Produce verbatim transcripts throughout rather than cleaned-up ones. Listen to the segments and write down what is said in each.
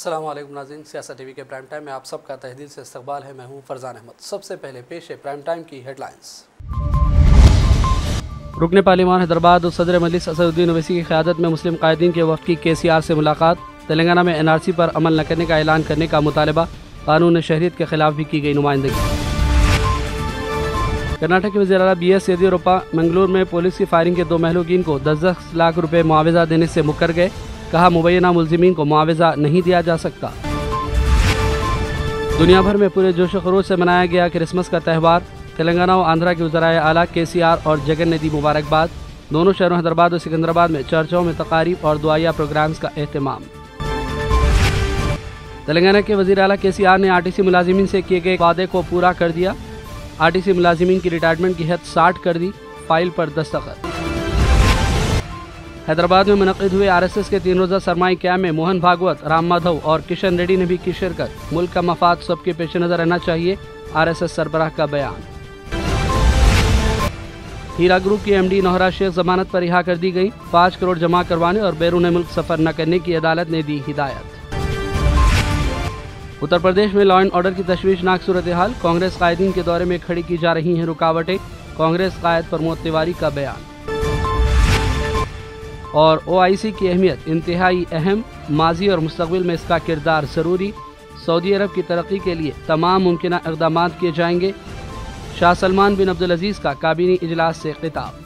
अस्सलाम वालेकुम नाज़रीन, सियासत टीवी के प्राइम टाइम में आप सबका तहे से इस्तकबाल है। मैं हूं फरजान अहमद। सबसे पहले पेश है प्राइम टाइम की हेडलाइंस। रुकने पार्लिमान हैदराबाद और सदर मजलिस असदुद्दीन ओवैसी की क़यादत में मुस्लिम कायदीन के वफ़द की के सी आर से मुलाकात। तेलंगाना में एन आर सी पर अमल न करने का ऐलान करने का मुतालबा। कानून शहरियत के खिलाफ भी की गई नुमाइंदगी। कर्नाटक के वज़ीर आला बी एस येदियुरप्पा मंगलूर में पुलिस की फायरिंग के दो महलूकीन को दस दस लाख रुपए मुआवजा देने से मुकर गए। कहा, मुबैना मुलजिमीन को मुआवजा नहीं दिया जा सकता। दुनिया भर में पूरे जोश खरोश से मनाया गया क्रिसमस का त्यौहार। तेलंगाना और आंध्रा के वज़राए आला के सी आर और जगन ने दी मुबारकबाद। दोनों शहरों हैदराबाद और सिकंदराबाद में चर्चों में तकारीब और दुआया प्रोग्राम्स का एहतमाम। तेलंगाना के वज़ीर आला के सी आर ने आर टी सी मुलाजिमीन से किए गए वादे को पूरा कर दिया। आर टी सी मुलाजिमीन की रिटायरमेंट की हद साठ कर दी। फाइल पर दस्तखत। हैदराबाद में मुनक़िद हुए आर एस एस के तीन रोज़ा सरमाई कैम्प में मोहन भागवत, राम माधव और किशन रेड्डी ने भी की शिरकत। मुल्क का मफाद सबके पेश नज़र रहना चाहिए, आर एस एस सरबराह का बयान। हीरा ग्रुप की एम डी नोहरा शेख जमानत पर रिहा कर दी गई। पाँच करोड़ जमा करवाने और बैरून मुल्क सफर न करने की अदालत ने दी हिदायत। उत्तर प्रदेश में लॉ एंड ऑर्डर की तशवीशनाक सूरत हाल। कांग्रेस कायदीन के दौरे में खड़ी की जा रही हैं रुकावटें। कांग्रेस कायद प्रमोद तिवारी का बयान। और ओ आई सी की अहमियत इंतहाई अहम, माजी और मुस्तकबिल में इसका किरदार ज़रूरी। सऊदी अरब की तरक्की के लिए तमाम मुमकिन इक़दाम किए जाएंगे। शाह सलमान बिन अब्दुल अजीज़ का काबीनी इजलास से खिताब।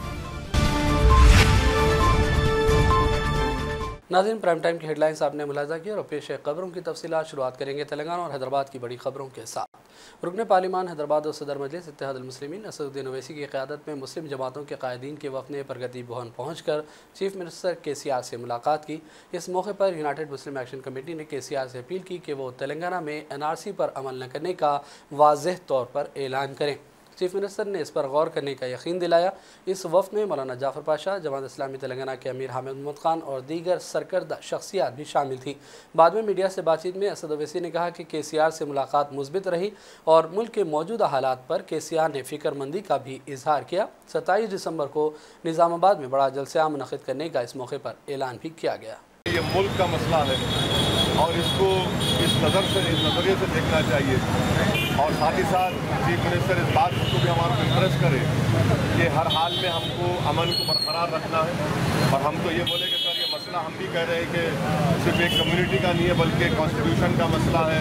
नाज़रीन, प्राइम टाइम की हेडलाइंस आपने मुलाज़ा की और पेश है खबरों की तफसीलात। शुरुआत करेंगे तेलंगाना और हैदराबाद की बड़ी खबरों के साथ। रुकने पार्लिमान हैदराबाद और सदर मजलिस इत्तेहादुल मुस्लिमीन असदुद्दीन ओवैसी की क़यादत में मुस्लिम जमातों के कायदीन के वफ़द ने प्रगति भवन पहुँच कर chief minister K C are से मुलाकात की। इस मौके पर यूनाइटेड मुस्लिम एक्शन कमेटी ने के सी आर से अपील की कि वो तेलंगाना में एन आर सी पर अमल न करने का वाज़ेह तौर पर ऐलान करें। चीफ मिनिस्टर ने इस पर गौर करने का यकीन दिलाया। इस वफ़द में मौलाना जाफ़र पाशा, जमात इस्लामी तेलंगाना के अमीर हामिद महमूद खान और दीगर सरकर्दा शख्सियात भी शामिल थी। बाद में मीडिया से बातचीत में असद ओवैसी ने कहा कि के सी आर से मुलाकात मुस्बित रही और मुल्क के मौजूदा हालात पर के सी आर ने फ़िक्रमंदी का भी इजहार किया। सत्ताईस दिसंबर को निज़ामाबाद में बड़ा जलसा मुनक़िद करने का इस मौके पर ऐलान भी किया गया। ये मुल्क का मसला है और इसको इस नज़र से इस नज़रिए से देखना चाहिए और साथ ही साथ चीफ मिनिस्टर इस बात को भी हमारा इंप्रेस करे कि हर हाल में हमको अमन को बरकरार रखना है। और हम तो ये बोले कि सर ये मसला हम भी कह रहे हैं कि सिर्फ एक कम्युनिटी का नहीं है बल्कि कॉन्स्टिट्यूशन का मसला है।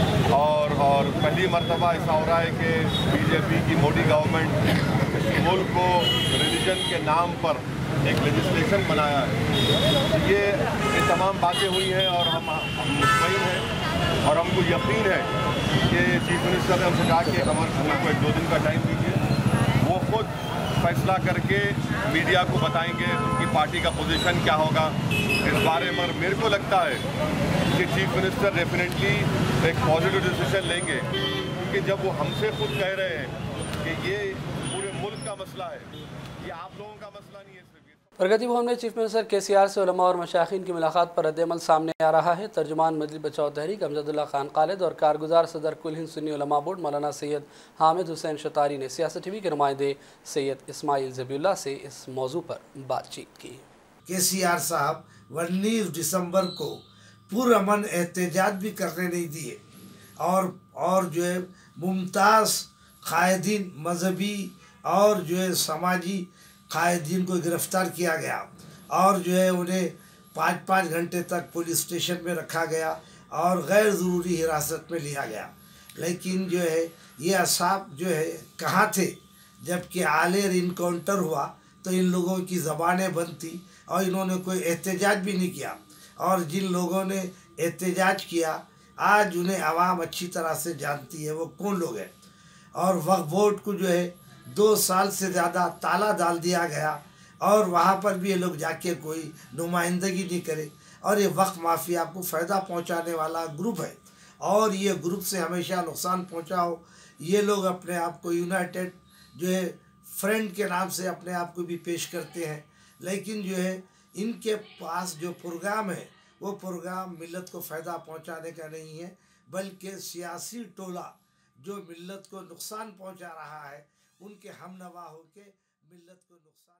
और और पहली मरतबा ऐसा हो रहा है कि बीजेपी की मोदी गवर्नमेंट इस मुल्क को रिलीजन के नाम पर एक लेजिस्लेशन बनाया है। ये ये तमाम बातें हुई हैं और हम हम मुतमईन हैं और हमको यकीन है कि चीफ मिनिस्टर ने हमसे कहा कि हमारे हमको एक दो दिन का टाइम दीजिए। वो खुद फैसला करके मीडिया को बताएंगे उनकी पार्टी का पोजीशन क्या होगा इस बारे में। मेरे को लगता है कि चीफ मिनिस्टर डेफिनेटली एक पॉजिटिव डिसीजन लेंगे क्योंकि जब वो हमसे खुद कह रहे हैं कि ये पूरे मुल्क का मसला है, ये आप लोगों का मसला नहीं है। प्रगति भवन में chief minister K C are से उलमा और मशाइखीन की मुलाकात पर रद्द-ए-अमल सामने आ रहा है। तर्जुमान मजलिस बचाओ तहरीक अमजदुल्ला खान खालिद और कारगुजार सदर कुल हिंद सुन्नी उलमा बोर्ड मौलाना सैयद हामिद हुसैन शतारी ने सियासत टीवी के नुमाइंदे सैयद इस्माइल ज़बीउल्लाह से इस मौजू पर बातचीत की। के सी आर साहब उन्नीस दिसंबर को पुरअमन एहतजाज भी करने नहीं दिए और और जो है मुमताज़ कायदीन मजहबी और जो है समाजी कायदीन को गिरफ्तार किया गया और जो है उन्हें पाँच पाँच घंटे तक पुलिस स्टेशन में रखा गया और गैर ज़रूरी हिरासत में लिया गया। लेकिन जो है ये असाब जो है कहाँ थे जबकि आलियर इनकाउंटर हुआ तो इन लोगों की ज़बानें बंद थी और इन्होंने कोई एहतजाज भी नहीं किया। और जिन लोगों ने एहतजाज किया आज उन्हें आवाम अच्छी तरह से जानती है वो कौन लोग हैं। और वक्फ बोर्ड को जो है दो साल से ज़्यादा ताला डाल दिया गया और वहाँ पर भी ये लोग जाके कोई नुमाइंदगी नहीं करे। और ये वक्फ माफिया को फ़ायदा पहुँचाने वाला ग्रुप है और ये ग्रुप से हमेशा नुकसान पहुँचा हो। ये लोग अपने आप को यूनाइटेड जो है फ्रेंड के नाम से अपने आप को भी पेश करते हैं, लेकिन जो है इनके पास जो प्रोग्राम है वो प्रोग्राम मिल्लत को फ़ायदा पहुँचाने का नहीं है बल्कि सियासी टोला जो मिल्लत को नुकसान पहुँचा रहा है उनके हमनवा होके मिल्लत को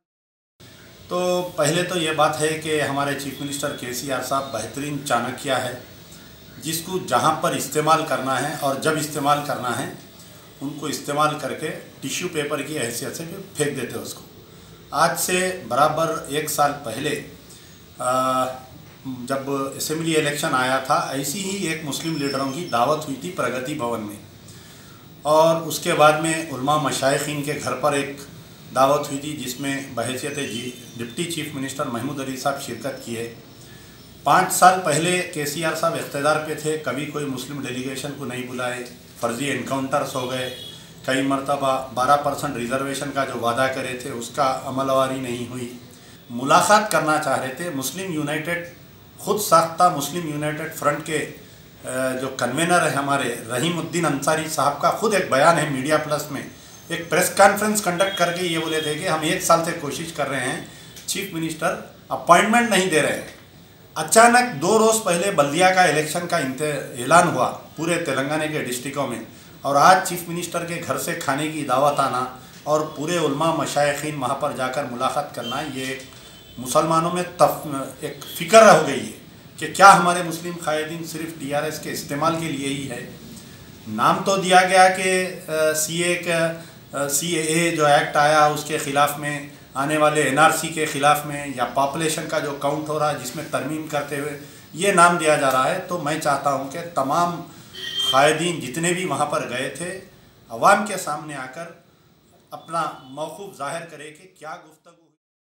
नुकसान। तो पहले तो ये बात है कि हमारे chief minister K C are साहब बेहतरीन चाणक्य है जिसको जहाँ पर इस्तेमाल करना है और जब इस्तेमाल करना है उनको इस्तेमाल करके टिश्यू पेपर की हैसियत से फिर फेंक देते उसको। आज से बराबर एक साल पहले आ, जब असेंबली इलेक्शन आया था, ऐसी ही एक मुस्लिम लीडरों की दावत हुई थी प्रगति भवन में, और उसके बाद में उलमा मशाइखीन के घर पर एक दावत हुई थी जिसमें बहैसियत deputy chief minister Mahmood Ali साहब शिरकत किए। पाँच साल पहले के सी आर साहब इख्तियार पे थे, कभी कोई मुस्लिम डेलीगेशन को नहीं बुलाए, फर्जी इनकाउंटर्स हो गए, कई मरतबा बारह परसेंट रिजर्वेशन का जो वादा करे थे उसका अमलवारी नहीं हुई। मुलाकात करना चाह रहे थे। मुस्लिम यूनाइटेड खुद साख्ता मुस्लिम यूनाइटेड फ्रंट के जो कन्वेनर है हमारे रहीमुद्दीन अंसारी साहब का खुद एक बयान है मीडिया प्लस में, एक प्रेस कॉन्फ्रेंस कंडक्ट करके ये बोले थे कि हम एक साल से कोशिश कर रहे हैं, चीफ मिनिस्टर अपॉइंटमेंट नहीं दे रहे हैं। अचानक दो रोज़ पहले बल्दिया का इलेक्शन का ऐलान हुआ पूरे तेलंगाना के डिस्ट्रिक्टों में, और आज चीफ मिनिस्टर के घर से खाने की दावत आना और पूरे उलमा मशाइखीन वहाँ पर जाकर मुलाकात करना, ये मुसलमानों में तफ एक फ़िक्र हो गई है कि क्या हमारे मुस्लिम कायदीन सिर्फ टी आर एस के इस्तेमाल के लिए ही है। नाम तो दिया गया कि सी ए का सी ए जो एक्ट आया उसके ख़िलाफ़ में, आने वाले एन आर सी के ख़िलाफ़ में, या पॉपुलेशन का जो काउंट हो रहा है जिसमें तरमीम करते हुए ये नाम दिया जा रहा है। तो मैं चाहता हूँ कि तमाम कायदीन जितने भी वहाँ पर गए थे अवाम के सामने आकर अपना मौक़िफ़ ज़ाहिर करे कि क्या गुफ्तगू।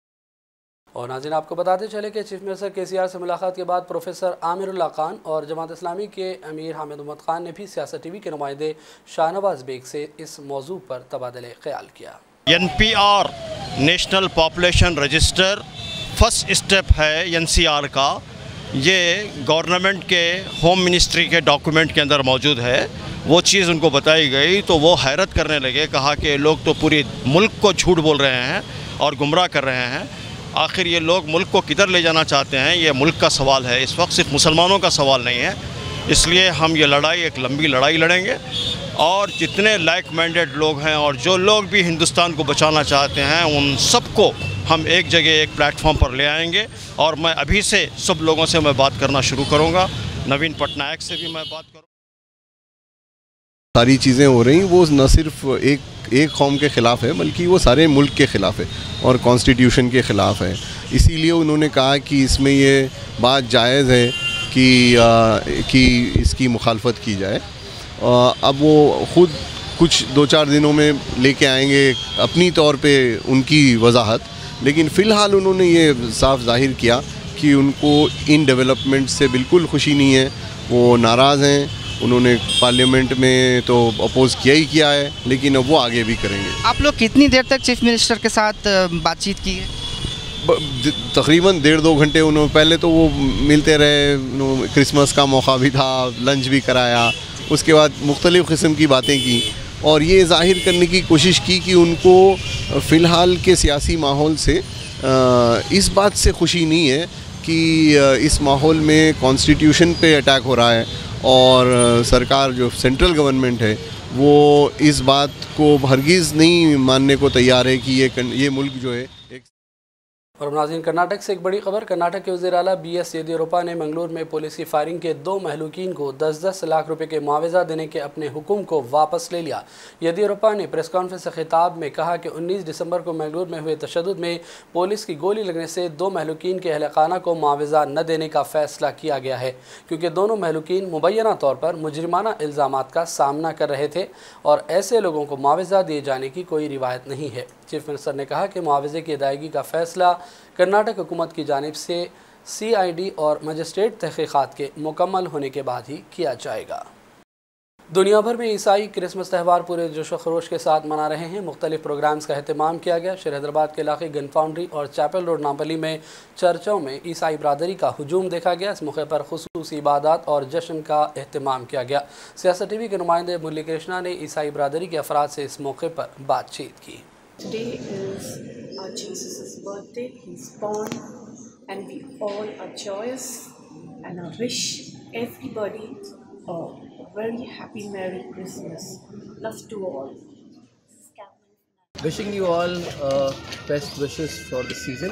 और नाज़रीन, आपको बताते चले कि chief minister K C are से मुलाकात के बाद प्रोफेसर आमिरुल्लाह खान और जमात इस्लामी के अमीर हामिद उम्मद खान ने भी सियासत टी वी के नुमाइंदे शाहनवाज बेग से इस मौजू पर तबादले ख्याल किया। N P R national population register first step है एन सी आर का, ये गवर्नमेंट के होम मिनिस्ट्री के डॉक्यूमेंट के अंदर मौजूद है। वो चीज़ उनको बताई गई तो वो हैरत करने लगे, कहा कि लोग तो पूरी मुल्क को झूठ बोल रहे हैं और गुमराह कर रहे हैं। आखिर ये लोग मुल्क को किधर ले जाना चाहते हैं, ये मुल्क का सवाल है, इस वक्त सिर्फ मुसलमानों का सवाल नहीं है। इसलिए हम ये लड़ाई एक लंबी लड़ाई लड़ेंगे, और जितने लाइक माइंडेड लोग हैं और जो लोग भी हिंदुस्तान को बचाना चाहते हैं उन सबको हम एक जगह एक प्लेटफॉर्म पर ले आएंगे। और मैं अभी से सब लोगों से मैं बात करना शुरू करूँगा, नवीन पटनायक से भी मैं बात करूँ। सारी चीज़ें हो रही वो न सिर्फ एक एक कौम के ख़िलाफ़ है बल्कि वो सारे मुल्क के ख़िलाफ़ है और कॉन्स्टिट्यूशन के ख़िलाफ़ है। इसीलिए उन्होंने कहा कि इसमें ये बात जायज़ है कि आ, कि इसकी मुखालफत की जाए। आ, अब वो ख़ुद कुछ दो चार दिनों में लेके आएंगे अपनी तौर पे उनकी वजाहत, लेकिन फ़िलहाल उन्होंने ये साफ ज़ाहिर किया कि उनको इन डेवलपमेंट से बिल्कुल खुशी नहीं है, वो नाराज़ हैं। उन्होंने पार्लियामेंट में तो अपोज़ किया ही किया है, लेकिन अब वो आगे भी करेंगे। आप लोग कितनी देर तक चीफ मिनिस्टर के साथ बातचीत की है? तकरीबन डेढ़ दो घंटे उन्होंने, पहले तो वो मिलते रहे, क्रिसमस का मौका भी था, लंच भी कराया, उसके बाद मुख्तलिफ़ किस्म की बातें की और ये ज़ाहिर करने की कोशिश की कि उनको फ़िलहाल के सियासी माहौल से इस बात से खुशी नहीं है कि इस माहौल में कॉन्स्टिट्यूशन पे अटैक हो रहा है और सरकार जो सेंट्रल गवर्नमेंट है वो इस बात को हरगिज़ नहीं मानने को तैयार है कि ये ये मुल्क जो है एक। और नाज़रीन, कर्नाटक से एक बड़ी खबर। कर्नाटक के वज़ीर आला बी एस येदियुरप्पा ने मंगलूर में पुलिस की फायरिंग के दो महलूकीन को दस दस लाख रुपए के मुआवजा देने के अपने हुक्म को वापस ले लिया। येदियुरप्पा ने प्रेस कॉन्फ्रेंस से खिताब में कहा कि उन्नीस दिसंबर को मंगलूर में हुए तशद्दुद में पुलिस की गोली लगने से दो महलूकीन के अहल खाना को मुआवजा न देने का फ़ैसला किया गया है, क्योंकि दोनों महलूकीन मुबैना तौर पर मुजरिमाना इल्ज़ामात का सामना कर रहे थे और ऐसे लोगों को मुआवजा दिए जाने की कोई रिवायत नहीं है। चीफ मिनिस्टर ने कहा कि मुआवजे की अदायगी का फ़ैसला कर्नाटक हुकूमत की जानिब से सी आई डी और मजिस्ट्रेट तहक़ीक़ात के मुकम्मल होने के बाद ही किया जाएगा। दुनिया भर में ईसाई क्रिसमस त्यौहार पूरे जोश व खरोश के साथ मना रहे हैं। मुख्तलिफ प्रोग्राम्स का अहतमाम किया गया। शहर हैदराबाद के इलाके गन फाउंड्री और चैपल रोड नामपली में चर्चों में ईसाई बरादरी का हुजूम देखा गया। इस मौके पर खुसूसी इबादत और जश्न का अहतमाम किया गया। सियासत टी वी के नुमाइंदे मुरली कृष्णा ने ईसाई बरादरी के अफराद से इस मौके पर बातचीत की। Today is our Jesus' birthday. He's born, and we all are joyous. And I wish everybody a very happy Merry Christmas. Love to all. Wishing you all uh, best wishes for the season.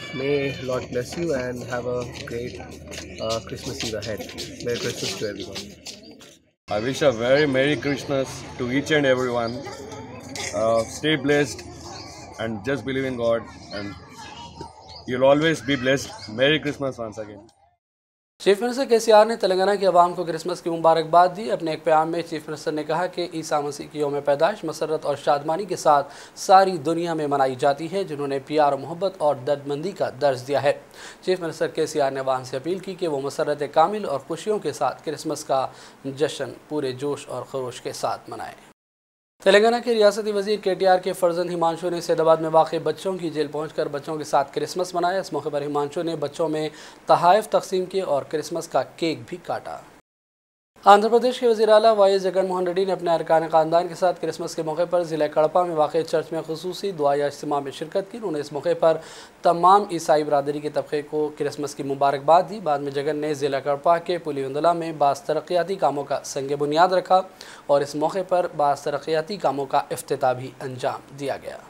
May Lord bless you and have a great uh, Christmas Eve ahead. Merry Christmas to everyone. I wish a very Merry Christmas to each and everyone. Uh, stay blessed and just believe in God, and you'll always be blessed. Merry Christmas once again. Chief minister K C R ने तेलंगाना के अवाम को Christmas की मुबारकबाद दी। अपने एक प्याम में chief minister ने कहा कि ईसा मसीह की यौम पैदाइश मसरत और शादमानी के साथ सारी दुनिया में मनाई जाती है, जिन्होंने प्यार मोहब्बत और दर्दमंदी का दर्ज दिया है। Chief minister K C R ने अवाम से अपील की कि वो मसरत कामिल और खुशियों के साथ क्रिसमस का जश्न पूरे जोश और खरोश के साथ मनाएं। तेलंगाना के रियासती वजीर के टी आर के फर्जंद हिमांशु ने सैदाबाद में वाक़ बच्चों की जेल पहुंचकर बच्चों के साथ क्रिसमस मनाया। इस मौके पर हिमांशु ने बच्चों में तहाइफ तकसीम किए और क्रिसमस का केक भी काटा। आंध्र प्रदेश के वज़ीर आला वाई एस जगन मोहन रेड्डी ने अपने अरकान ख़ानदान के साथ क्रिसमस के मौके पर ज़िला कड़पा में वाक़ चर्च में ख़ुसूसी दुआ या इज्तिमा में शिरकत की। उन्होंने इस मौके पर तमाम ईसाई बरादरी के तबके को क्रिसमस की मुबारकबाद दी। बाद में जगन ने ज़िला कड़पा के पुलिवंदला में बास तरक्याती कामों का संग बुनियाद रखा और इस मौके पर बास तरक्याती कामों का इफ्तिताह भी अंजाम दिया गया।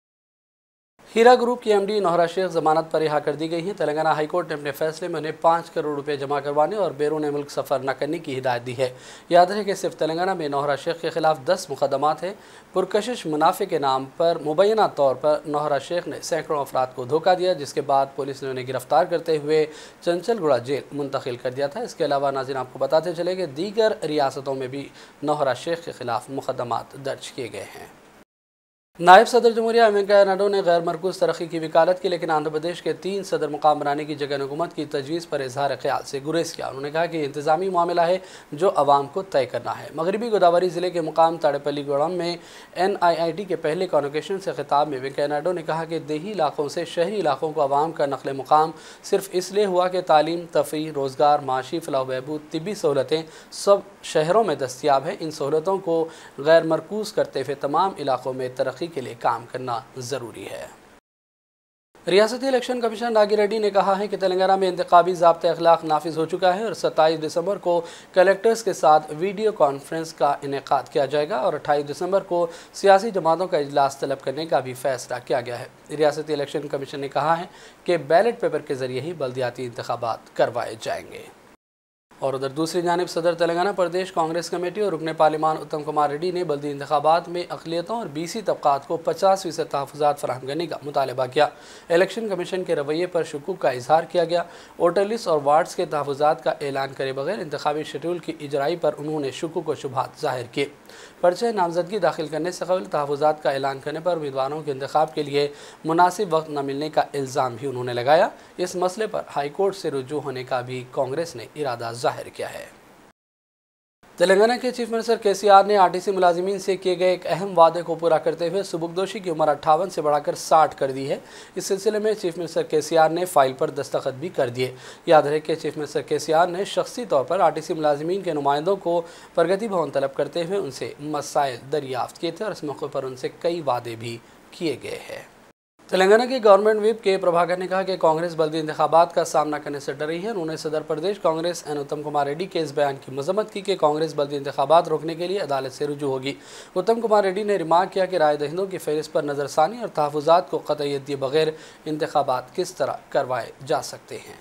हीरा ग्रुप की एमडी नोहरा शेख जमानत पर रिहा कर दी गई हैं। तेलंगाना हाईकोर्ट ने अपने फैसले में उन्हें पाँच करोड़ रुपए जमा करवाने और बैरून मुल्क सफ़र न करने की हिदायत दी है। याद रहे कि सिर्फ तेलंगाना में नोहरा शेख के खिलाफ दस मुकदमात हैं। पुरकशिश मुनाफे के नाम पर मुबैना तौर पर नोहरा शेख ने सैकड़ों अफराद को धोखा दिया, जिसके बाद पुलिस ने उन्हें गिरफ्तार करते हुए चंचलगुड़ा जेल मुंतकिल कर दिया था। इसके अलावा नाज़रीन आपको बताते चले कि दीगर रियासतों में भी नोहरा शेख के खिलाफ मुकदमात दर्ज किए गए हैं। नायब सदर जमहूरिया वेंकैया नायडू ने गैर मरकूज़ तरक्की की वकालत की, लेकिन आंध्र प्रदेश के तीन सदर मुकाम बनाने की जगह हुकूमत की तजवीज़ पर इजहार ख्याल से गुरेज किया। उन्होंने कहा कि इंतज़ामी मामला है जो आवाम को तय करना है। मगरबी गोदावरी ज़िले के मुकाम ताड़ेपल्लीगुड़म में एन आई आई टी के पहले कॉन्वोकेशन से खिताब में वेंकैया नायडू ने कहा कि देही इलाकों से शहरी इलाकों को आवाम का नकल मुकाम सिर्फ इसलिए हुआ कि तालीम, तफरीह, रोज़गार, माशी फलाह बहबूद, तिब्बी सहूलतें सब शहरों में दस्तियाब हैं। इन सहूलतों को गैर मरकूज़ करते हुए तमाम इलाकों में तरक्की के लिए काम करना ज़रूरी है। रियासती इलेक्शन कमीशनर नागी रेड्डी ने कहा है कि तेलंगाना में इंतखाबी ज़ाब्ता अखलाक नाफिज हो चुका है और सत्ताईस दिसंबर को कलेक्टर्स के साथ वीडियो कॉन्फ्रेंस का इनेकाद किया जाएगा और अट्ठाईस दिसंबर को सियासी जमातों का इजलास तलब करने का भी फैसला किया गया है। रियासती इलेक्शन कमीशन ने कहा है कि बैलेट पेपर के जरिए ही बल्दियाती इंतखाबात करवाए जाएंगे। और उधर दूसरी जानिब सदर तेलंगाना प्रदेश कांग्रेस कमेटी और रुकने पार्लिमान उत्तम कुमार रेड्डी ने बल्दी इंतखाबात में अक़लियतों और बीसी तबक़ात को पचास फीसद तहफ़्फ़ुज़ात फराहम करने का मुतालबा किया। इलेक्शन कमीशन के रवैये पर शुकूक का इजहार किया गया। वोटर लिस्ट और वार्ड्स के तहफ़्फ़ुज़ात का ऐलान करे बगैर इंतखाबी शेड्यूल की इजराई पर उन्होंने शुकूक व शुबहात ज़ाहिर किए। पर्चे नामजदगी दाखिल करने से कबल तहफ़्फ़ुज़ात का ऐलान करने पर उम्मीदवारों के इंतखाब के लिए मुनासिब वक्त न मिलने का इल्ज़ाम भी उन्होंने लगाया। इस मसले पर हाईकोर्ट से रुजू होने का भी कांग्रेस ने इरादा जाहिर किया है। तेलंगाना के chief minister K C R ने आर टी सी मुलाजिमीन से किए गए एक अहम वादे को पूरा करते हुए सुबुकदोशी की उम्र अट्ठावन से बढ़ाकर साठ कर दी है। इस सिलसिले में chief minister K C R ने फाइल पर दस्तखत भी कर दिए। याद रहे कि chief minister K C R ने शख्सी तौर पर आर टी सी मुलाजिमीन के नुमाइंदों को प्रगति भवन तलब करते हुए उनसे मसाइल दरियाफ्त किए थे और इस मौके पर उनसे कई वादे भी किए गए हैं। तेलंगाना के गवर्नमेंट व्हिप के प्रभाकर ने कहा कि कांग्रेस बल्दी इंतखाबात का सामना करने से डर रही है। उन्होंने सदर प्रदेश कांग्रेस एन उत्तम कुमार रेड्डी के इस बयान की मजम्मत की कि कांग्रेस बल्दी इंतखाबात रोकने के लिए अदालत से रुजू होगी। उत्तम कुमार रेड्डी ने रिमार्क किया कि राय दहिंदों की फहरिस्त पर नज़रसानी और तहफ़्फ़ुज़ात को क़तईयत दिए बगैर इंतखाबात किस तरह करवाए जा सकते हैं।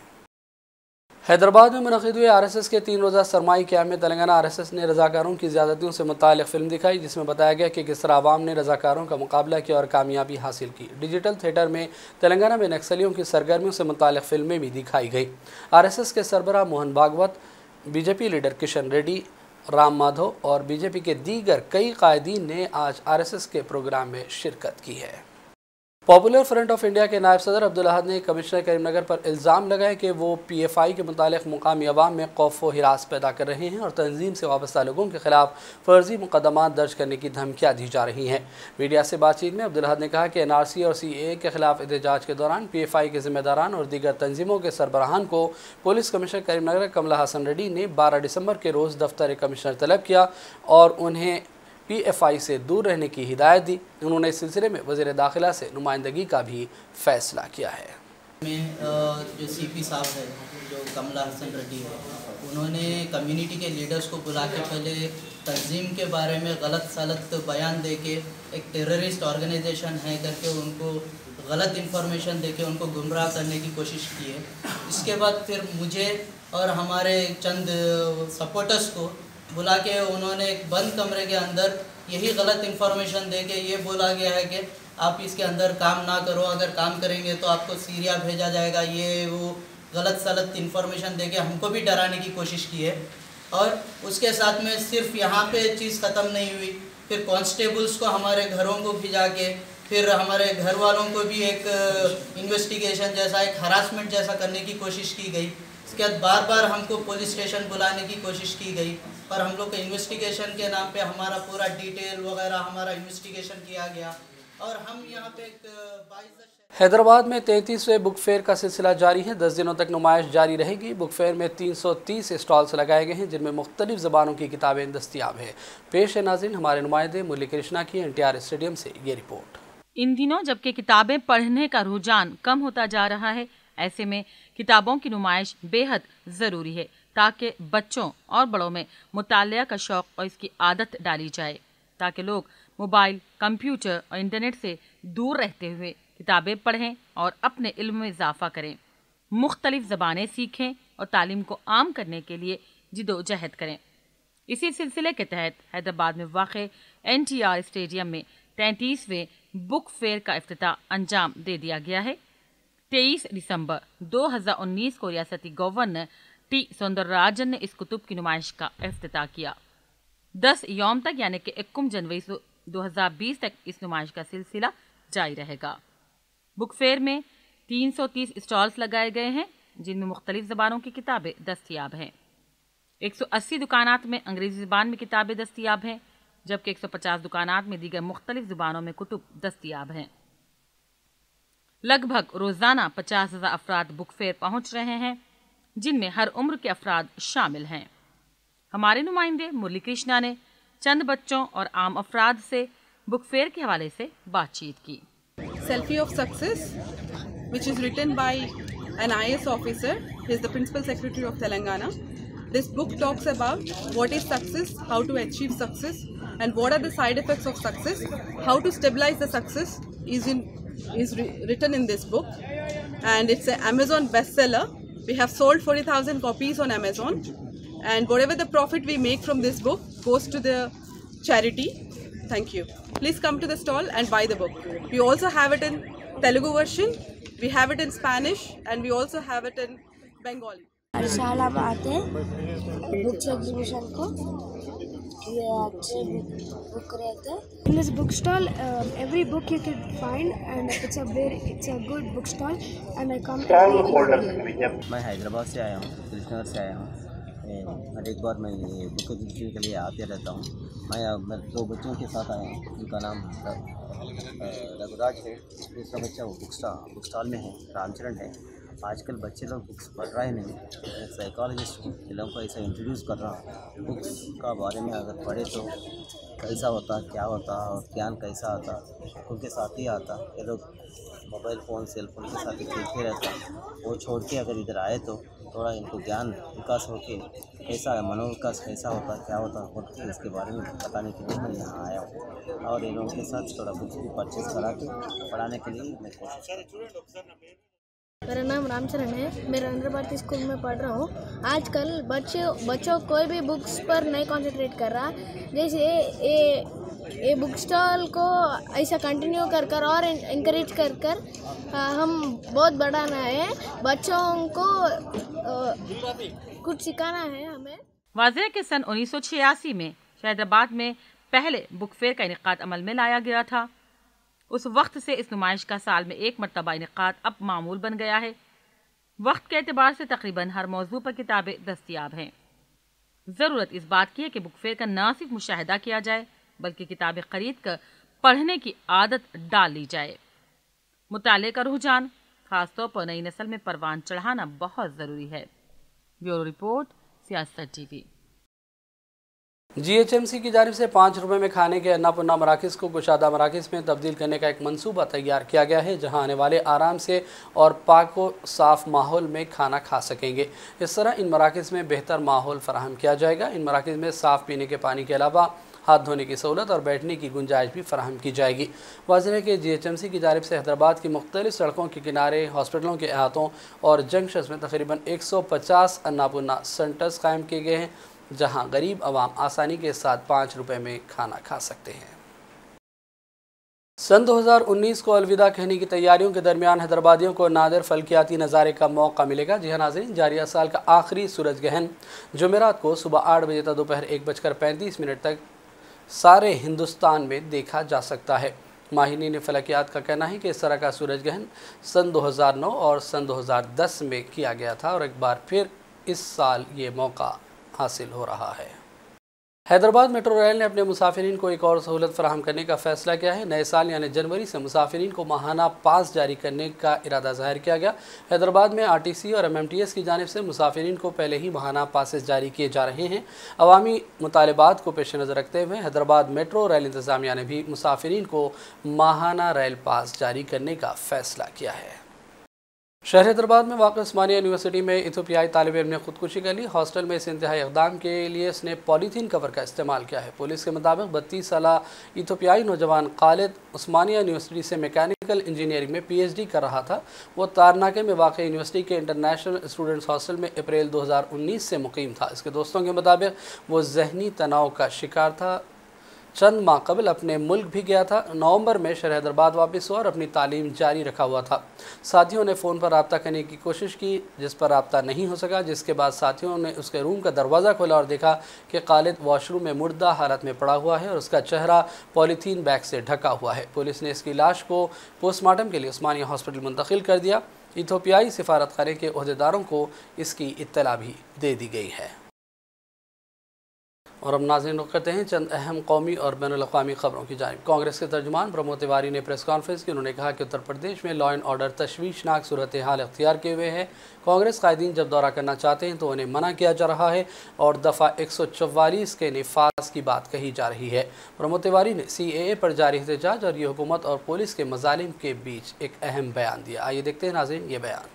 हैदराबाद में मुनक़िद हुए आर एस एस के तीन रोज़ा सरमाई क़याम में तेलंगाना आर एस एस ने रज़ाकारों की ज़्यादतियों से मुताल्लिक़ फ़िल्म दिखाई, जिसमें बताया गया कि किस तरह आवाम ने रज़ाकारों का मुकाबला किया और कामयाबी हासिल की। डिजिटल थिएटर में तेलंगाना में नक्सलियों की सरगर्मियों से मुताल्लिक़ फ़िल्में भी दिखाई गई। आर एस एस के सरबराह मोहन भागवत, बीजेपी लीडर किशन रेड्डी, राम माधव और बीजेपी के दीगर कई कायदीन ने आज आर एस एस के प्रोग्राम में शिरकत की है। पॉपुलर फ्रंट ऑफ इंडिया के नायब सदर अब्दुल अहद ने कमिश्नर करीमनगर पर इल्ज़ाम लगाया कि वो पी एफ आई के मुतालिक मुकामी अवाम में खौफ व हिरास पैदा कर रहे हैं और तंजीम से वाबस्ता लोगों के खिलाफ फर्जी मुकदमा दर्ज करने की धमकियाँ दी जा रही हैं। मीडिया से बातचीत में अब्दुल अहद ने कहा कि एन आर सी और सी ए ए के खिलाफ एहतजाज के दौरान पी एफ आई के जिम्मेदारान और दीगर तंजीमों के सरबराहान को पुलिस कमिश्नर करीमनगर कमला हसन रेड्डी ने बारह दिसंबर के रोज़ दफ्तर कमिश्नर तलब किया और उन्हें पी एफ आई से दूर रहने की हिदायत दी। उन्होंने इस सिलसिले में वज़ीर दाखिला से नुमाइंदगी का भी फैसला किया है। में जो सी पी साहब है, जो कमला हसन रेड्डी है, उन्होंने कम्युनिटी के लीडर्स को बुला के पहले तंजीम के बारे में गलत सलत बयान दे के एक टेररिस्ट ऑर्गेनाइजेशन है करके उनको गलत इन्फॉर्मेशन देके उनको गुमराह करने की कोशिश की है। इसके बाद फिर मुझे और हमारे चंद सपोर्टर्स को बुला के उन्होंने एक बंद कमरे के अंदर यही गलत इन्फॉर्मेशन दे के ये बोला गया है कि आप इसके अंदर काम ना करो, अगर काम करेंगे तो आपको सीरिया भेजा जाएगा, ये वो गलत सलत इन्फॉर्मेशन दे के हमको भी डराने की कोशिश की है। और उसके साथ में सिर्फ यहाँ पे चीज़ ख़त्म नहीं हुई, फिर कांस्टेबल्स को हमारे घरों को भिजा के फिर हमारे घर वालों को भी एक इन्वेस्टिगेशन जैसा, एक हरासमेंट जैसा करने की कोशिश की गई। इसके बाद बार बार हमको पुलिस स्टेशन बुलाने की कोशिश की गई और हम लोग के इन्वेस्टिगेशन के नाम पे हमारा पूरा डिटेल वगैरह हमारा इन्वेस्टिगेशन किया गया और हम यहाँ पे एक बाईस हैदराबाद में तैंतीसवें बुक फेयर का सिलसिला जारी है। दस दिनों तक नुमाइश जारी रहेगी। बुक फेयर में तीन सौ तीस स्टॉल्स लगाए गए हैं जिनमें मुख्तलिफ ज़बानों की किताबें दस्तियाब हैं। पेश है नाज़रीन हमारे नुमाइंदे मुरली कृष्णा की एन टी आर स्टेडियम से ये रिपोर्ट। इन दिनों जबकि किताबें पढ़ने का रुझान कम होता जा रहा है, ऐसे में किताबों की नुमाइश बेहद ज़रूरी है ताकि बच्चों और बड़ों में मुतालिया का शौक़ और इसकी आदत डाली जाए, ताकि लोग मोबाइल, कंप्यूटर और इंटरनेट से दूर रहते हुए किताबें पढ़ें और अपने इल्म में इजाफा करें, मुख्तलिफ ज़बानें सीखें और तालीम को आम करने के लिए जिदोजहद करें। इसी सिलसिले के तहत हैदराबाद में वाक़े एन टी आर स्टेडियम में तैंतीसवें बुक फेयर का इफ्तिताह अंजाम दे दिया गया है। तेईस दिसंबर दो हज़ार उन्नीस को रियासती गवर्नर टी सौंदरराजन ने इस कुतुब की नुमाइश का इफ्तिताह किया। दस यौम तक यानी कि इक्कीस जनवरी दो हज़ार बीस तक इस नुमाइश का सिलसिला जारी रहेगा। बुक फेयर में तीन सौ तीस स्टॉल्स लगाए गए हैं जिनमें मुख्तलिफ ज़बानों की किताबें दस्तियाब हैं। एक सौ अस्सी दुकानात में अंग्रेज़ी ज़बान में किताबें दस्तियाब हैं, जबकि एक सौ पचास दुकानात में दीगर मुख्तलिफ ज़ुबानों में कुतुब दस्तियाब हैं। लगभग रोज़ाना पचास हज़ार अफराद बुक फेयर पहुँच रहे हैं जिनमें हर उम्र के अफराद शामिल हैं। हमारे नुमाइंदे मुरली कृष्णा ने चंद बच्चों और आम अफराद से बुक फेयर के हवाले से बातचीत की। Selfie of Success, which is written by an I A S officer. He is the Principal Secretary of Telangana. This book talks about what is success, how to achieve success, and what are the side effects of success. How to stabilize the success is in is written in this book, and it's an Amazon bestseller. We have sold forty thousand copies on Amazon, and whatever the profit we make from this book goes to the charity. Thank you. Please come to the stall and buy the book. We also have it in Telugu version, we have it in Spanish, and we also have it in Bengali. हर साल हम आते हैं books exhibition को, ये अच्छे book रहते हैं। In this book stall, uh, every book you can find, and it's a very it's a good book stall, and I come every year. मैं हैदराबाद से आया हूँ, कृष्णनगर से आया हूँ। हर एक बार मैं ये बुक एग्जीबिशन के लिए आते रहता हूँ। मैं मैं दो बच्चों के साथ आया हूँ, उनका नाम रघुराज है, दूसरा बच्चा वो बुक स्टॉल बुक स्टॉल में है, रामचरण है। आजकल बच्चे लोग बुक्स पढ़ रहे नहीं, एक साइकोलॉजिस्ट हूँ, इन लोगों को ऐसा इंट्रोड्यूस कर रहा हूँ। बुक्स का बारे में अगर पढ़े तो कैसा होता, क्या होता और ज्ञान कैसा आता, उनके साथ ही आता। ये लोग मोबाइल फ़ोन सेल फोन के साथ ही खेलते रहते हैं, वो छोड़ के अगर इधर आए तो थोड़ा इनको ज्ञान विकास होके कैसा मनोविकास कैसा होता, क्या होता होता इसके बारे में बताने के लिए मैं यहाँ आया हूँ और इन लोगों के साथ थोड़ा बुक्स भी परचेज़ करा के पढ़ाने के लिए मैं कोशिश करूँ। मेरा नाम रामचरण है, मैं रविंद्र भारती स्कूल में पढ़ रहा हूँ। आजकल बच्चे बच्चों कोई भी बुक्स पर नहीं कंसंट्रेट कर रहा, जैसे ये ये बुक स्टॉल को ऐसा कंटिन्यू कर कर और इंकरेज कर कर हम बहुत बढ़ाना है, बच्चों को कुछ सिखाना है हमें। वाज़ेह के सन उन्नीस सौ छियासी में हैदराबाद में पहले बुक फेयर का इनेकाद अमल में लाया गया था। उस वक्त से इस नुमाइश का साल में एक मरतबा इनेकाद अब मामूल बन गया है। वक्त के एतबार से तकरीबन हर मौजू पर किताबें दस्तियाब हैं। ज़रूरत इस बात की है कि बुक फेयर का न सिर्फ मुशाहिदा किया जाए बल्कि किताबें खरीद कर पढ़ने की आदत डाल ली जाए। मुताले का रुझान खासतौर पर नई नस्ल में परवान चढ़ाना बहुत ज़रूरी है। Bureau report, Siasat TV. G H M C की जानिब से पाँच रुपये में खाने के अन्नापूर्णा मराकज़ को कुशादा मराकज़ में तब्दील करने का एक मंसूबा तैयार किया गया है, जहां आने वाले आराम से और पाक व साफ़ माहौल में खाना खा सकेंगे। इस तरह इन मराकज़ में बेहतर माहौल फराहम किया जाएगा। इन मराकज़ में साफ़ पीने के पानी के अलावा हाथ धोने की सहूलत और बैठने की गुंजाइश भी फराहम की जाएगी। वाज़ेह है कि जी एच एम सी की जानिब से हैदराबाद की मुख्तलिफ सड़कों के किनारे, हॉस्पिटलों के अहातों और जंक्शंस में तकरीबन एक सौ पचास अन्नापूर्णा सेंटर्स कायम किए गए हैं, जहाँ गरीब आवाम आसानी के साथ पाँच रुपये में खाना खा सकते हैं। सन दो हज़ार उन्नीस को अलविदा कहने की तैयारियों के दरमियान हैदराबादियों को नादिर फल्कियाती नज़ारे का मौका मिलेगा। जी हाँ नाज़रीन, जारिया साल का आखिरी सूरज ग्रहण जुमेरात को सुबह आठ बजे तक दोपहर एक बजकर पैंतीस मिनट तक सारे हिंदुस्तान में देखा जा सकता है। माहिरीन फलकियात का कहना है कि इस तरह का सूरज ग्रहण सन दो हज़ार नौ और सन दो हज़ार दस में किया गया था और एक बार फिर इस साल ये मौका हासिल हो रहा है। हैदराबाद मेट्रो रेल ने अपने मुसाफिरीन को एक और सहूलत फराहम करने का फैसला किया है। नए साल यानी जनवरी से मुसाफिरीन को माहाना पास जारी करने का इरादा जाहिर किया गया। हैदराबाद में आर टी सी और एम एम टी एस की जानिब से मुसाफिरीन को पहले ही माहाना पासेस जारी किए जा रहे हैं। अवामी मुतालबात को पेश नज़र रखते हुए हैदराबाद मेट्रो रेल इंतज़ामिया ने भी मुसाफिरीन को माहाना रेल पास जारी करने का फैसला किया है। शहर हैदराबाद में वाक़ उस्मानिया यूनिवर्सिटी में इथोपियाई तालिब इल्म ने खुदकुशी कर ली। हॉस्टल में इस इंतहाई इक़दाम के लिए इसने पॉलीथीन कवर का इस्तेमाल किया है। पुलिस के मुताबिक बत्तीस साल इथोपियाई नौजवान खालिद उस्मानिया यूनिवर्सिटी से मैकेनिकल इंजीनियरिंग में पी एच डी कर रहा था। वो तारनाके में वाक़ यूनिवर्सिटी के इंटरनेशनल स्टूडेंट्स हॉस्टल में अप्रैल दो हज़ार उन्नीस से मुकीम था। इसके दोस्तों के मुताबिक वो जहनी तनाव का शिकार था। चंद माह कबल अपने मुल्क भी गया था। नवंबर में शहर हैदराबाद वापस हुआ और अपनी तालीम जारी रखा हुआ था। साथियों ने फ़ोन पर रब्ता करने की कोशिश की, जिस पर रब्ता नहीं हो सका, जिसके बाद साथियों ने उसके रूम का दरवाज़ा खोला और देखा कि खालिद वॉशरूम में मुर्दा हालत में पड़ा हुआ है और उसका चेहरा पॉलीथीन बैग से ढका हुआ है। पुलिस ने इसकी लाश को पोस्टमार्टम के लिए उस्मानिया हॉस्पिटल मुंतकिल कर दिया। इथोपियाई सिफारतखाने के अहदेदारों को इसकी इत्तला भी दे दी गई है। और अब नाज़रीन रुख करते हैं चंद अहम कौमी और बैनुल अक़वामी ख़बरों की जानिब। कांग्रेस के तर्जुमान प्रमोद तिवारी ने प्रेस कॉन्फ्रेंस की। उन्होंने कहा कि उत्तर प्रदेश में लॉ एंड ऑर्डर तशवीशनाक सूरत हाल अख्तियार किए हुए है। कांग्रेस कायदीन जब दौरा करना चाहते हैं तो उन्हें मना किया जा रहा है और दफ़ा एक सौ चौवालीस के निफाज की बात कही जा रही है। प्रमोद तिवारी ने सी ए ए पर जारी एहतजाज और ये हुकूमत और पुलिस के मज़ालिम के बीच एक अहम बयान दिया। आइए देखते हैं नाज़रीन ये बयान।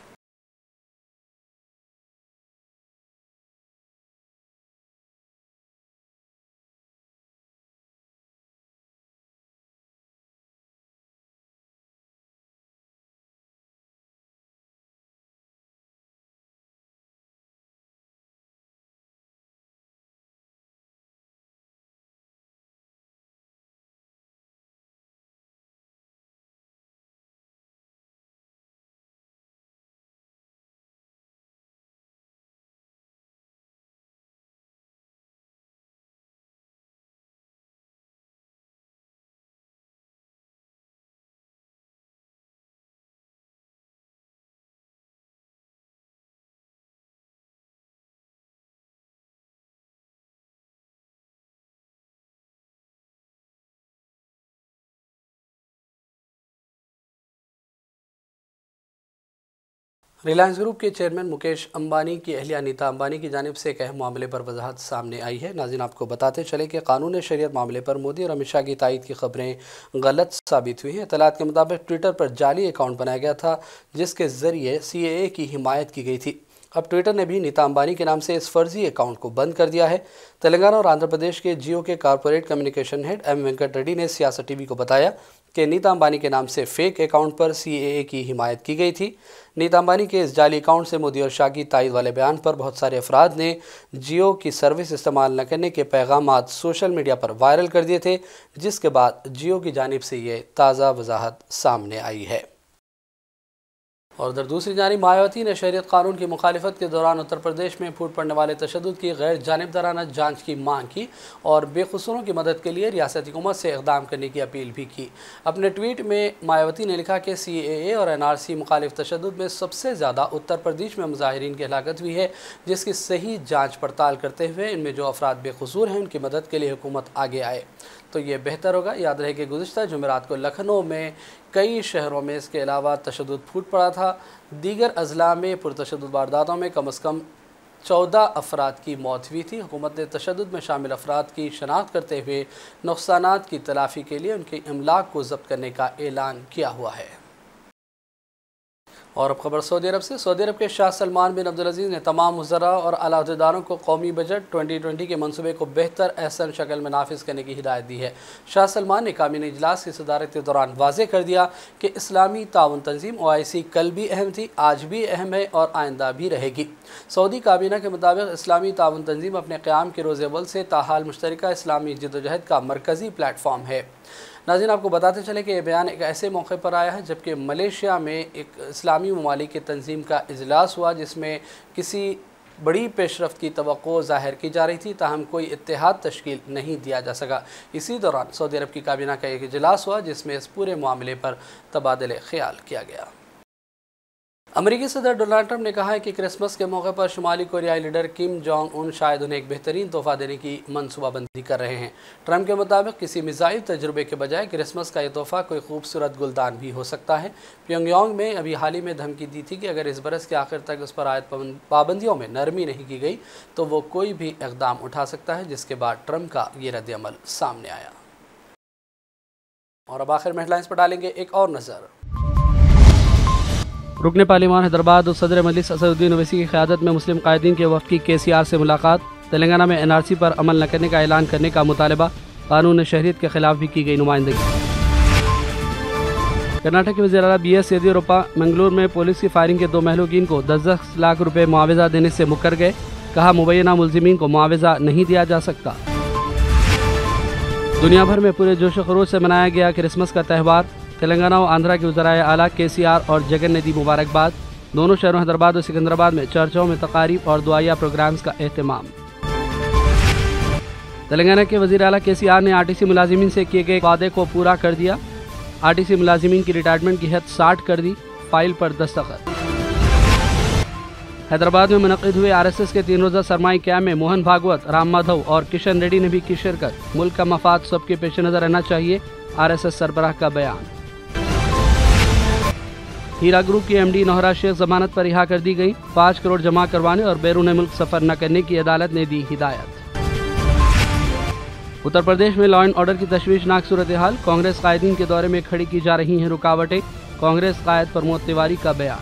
रिलायंस ग्रुप के चेयरमैन मुकेश अंबानी की अहलिया नीता अंबानी की जानिब से एक अहम मामले पर वजाहत सामने आई है। नाज़रीन आपको बताते चले कि कानून शरीयत मामले पर मोदी और अमित शाह की तायद की खबरें गलत साबित हुई हैं। इत्तलात के मुताबिक ट्विटर पर जाली अकाउंट बनाया गया था जिसके ज़रिए सी ए ए की हिमायत की गई थी। अब ट्विटर ने भी नीता अंबानी के नाम से इस फर्जी अकाउंट को बंद कर दिया है। तेलंगाना और आंध्र प्रदेश के जियो के corporate communication head M Venkat Reddy ने सियासत टीवी को बताया कि नीता अंबानी के नाम से फेक अकाउंट पर सी ए ए की हिमायत की गई थी। नीता अंबानी के इस जाली अकाउंट से मोदी और शाह की तायद वाले बयान पर बहुत सारे अफराद ने जियो की सर्विस इस्तेमाल न करने के पैगाम सोशल मीडिया पर वायरल कर दिए थे, जिसके बाद जियो की जानिब से ये ताज़ा वजाहत सामने आई है। और उधर दूसरी जानिब मायावती ने शरीयत कानून की मुखालिफत के दौरान उत्तर प्रदेश में फूट पड़ने वाले तशद्दुद की गैर जानिबदाराना जांच की मांग की और बेकसूरों की मदद के लिए रियासती हुकूमत से इक़दाम करने की अपील भी की। अपने ट्वीट में मायावती ने लिखा कि सी ए ए और एन आर सी मुखालिफ तशद्दुद में सबसे ज़्यादा उत्तर प्रदेश में मुजाहिरीन की हलाकत हुई है, जिसकी सही जाँच पड़ताल करते हुए इनमें जो अफराद बेकसूर हैं उनकी मदद के लिए हुकूमत आगे आए तो ये बेहतर होगा। याद रहे कि गुज़िश्ता जुमेरात को लखनऊ में कई शहरों में इसके अलावा तशद्दुद फूट पड़ा था। दीगर अजला में पुरतशद्दुद वारदातों में कम अज़ कम चौदह अफराद की मौत हुई थी। हुकूमत ने तशद्दुद में शामिल अफराद की शनाख्त करते हुए नुकसानात की तलाफ़ी के लिए उनके अमलाक को ज़ब्त करने का ऐलान किया हुआ है। और अब खबर सऊदी अरब से। सऊदी अरब के शाह सलमान बिन अब्दुल अजीज़ ने तमाम वज़रा और आला अहदेदारों को कौमी बजट ट्वेंटी ट्वेंटी के मनसूबे को बेहतर एहसन शक्ल में नाफिज करने की हिदायत दी है। शाह सलमान ने काबीना इजलास की सदारत के दौरान वाज़ेह कर दिया कि इस्लामी ताउन तंजीम ओ आई सी कल भी अहम थी, आज भी अहम है और आइंदा भी रहेगी। सऊदी काबीना के मुताबिक इस्लामी ताउन तंजीम अपने क़याम के रोज़ अव्वल से ताहाल मुश्तरका इस्लामी जद्दोजहद का मरकज़ी प्लेटफॉर्म है। नाज़रीन, आपको बताते चले कि यह बयान एक ऐसे मौके पर आया है जबकि मलेशिया में एक इस्लामी ममालिक की तंजीम का इजलास हुआ जिसमें किसी बड़ी पेशरफ्त की तवक्को ज़ाहिर की जा रही थी, ताहम कोई इत्तेहाद तश्कील नहीं दिया जा सका। इसी दौरान सऊदी अरब की काबीना का एक इजलास हुआ जिसमें इस पूरे मामले पर तबादले ख्याल किया गया। अमेरिकी सदर डोनाल्ड ट्रंप ने कहा है कि क्रिसमस के मौके पर शुमाली कोरियाई लीडर किम जोंग उन शायद उन्हें एक बेहतरीन तोहफा देने की मनसूबाबंदी कर रहे हैं। ट्रंप के मुताबिक किसी मिसाइल तजुर्बे के बजाय क्रिसमस का यह तोहफा कोई खूबसूरत गुलदान भी हो सकता है। प्योंगयांग में अभी हाल ही में धमकी दी थी कि अगर इस बरस के आखिर तक उस पर आयत पाबंदियों में नरमी नहीं की गई तो वो कोई भी इक़दाम उठा सकता है, जिसके बाद ट्रंप का ये रद्द-ए-अमल सामने आया। और अब आखिर में हेडलाइंस पर डालेंगे एक और नज़र। रुकने पार्लिमान हैदराबाद और सदर मजलिस असदुद्दीन ओवैसी की क़यादत में मुस्लिम कायदीन के वफ़द की के सी आर से मुलाकात। तेलंगाना में एन आर सी पर अमल न करने का ऐलान करने का मुतालबा। कानून शहरियत के खिलाफ भी की गई नुमाइंदगी। कर्नाटक के वज़ीर आला बी एस येदियुरप्पा मंगलूर में पुलिस की फायरिंग के दो महलूकीन को दस दस लाख रुपए मुआवजा देने से मुकर गए। कहा मुबैना मुलजिमीन को मुआवजा नहीं दिया जा सकता। दुनिया भर में पूरे जोश खरोश से मनाया गया क्रिसमस का त्यौहार। तेलंगाना और आंध्रा के वज़राए आला के सी आर और जगन ने दी मुबारकबाद। दोनों शहरों हैदराबाद और सिकंदराबाद में चर्चों में तकारीब और दुआया प्रोग्राम्स का एहतमाम। तेलंगाना के वज़ीर आला के सी आर ने आर टी सी मुलाजिमीन से किए गए वादे को पूरा कर दिया। आर टी सी मुलाजिमीन की रिटायरमेंट की हद साठ कर दी। फाइल पर दस्तखत। हैदराबाद में मुनक़िद हुए आर एस एस के तीन रोज़ा सरमाई कैम्प में मोहन भागवत, राम माधव और किशन रेड्डी ने भी की शिरकत। मुल्क का मफाद सबके पेश नज़र रहना चाहिए, आर एस एस सरबराह का बयान। हीरा ग्रुप की एम डी नौहरा शेख जमानत पर रिहा कर दी गई। पाँच करोड़ जमा करवाने और बैरून मुल्क सफर न करने की अदालत ने दी हिदायत। उत्तर प्रदेश में लॉ एंड ऑर्डर की तशवीशनाक सूरत हाल। कांग्रेस कायदीन के दौरे में खड़ी की जा रही हैं रुकावटें। कांग्रेस कायद प्रमोद तिवारी का बयान।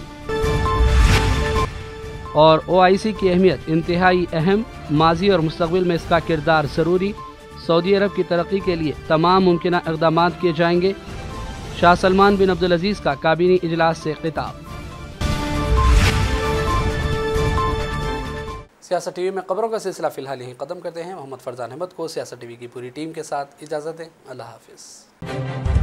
और ओ आई सी की अहमियत इंतहाई अहम, माजी और मुस्तकबिल में इसका किरदार ज़रूरी। सऊदी अरब की तरक्की के लिए तमाम मुमकिन इक़दाम किए जाएंगे। शाह सलमान बिन अब्दुल अजीज़ का काबीनी इजलास से खिताब। सियासत टीवी में खबरों का सिलसिला फिलहाल यहीं ख़त्म करते हैं। मोहम्मद फरजान अहमद को सियासत टीवी की पूरी टीम के साथ इजाज़त दें। अल्लाह हाफ़िज़।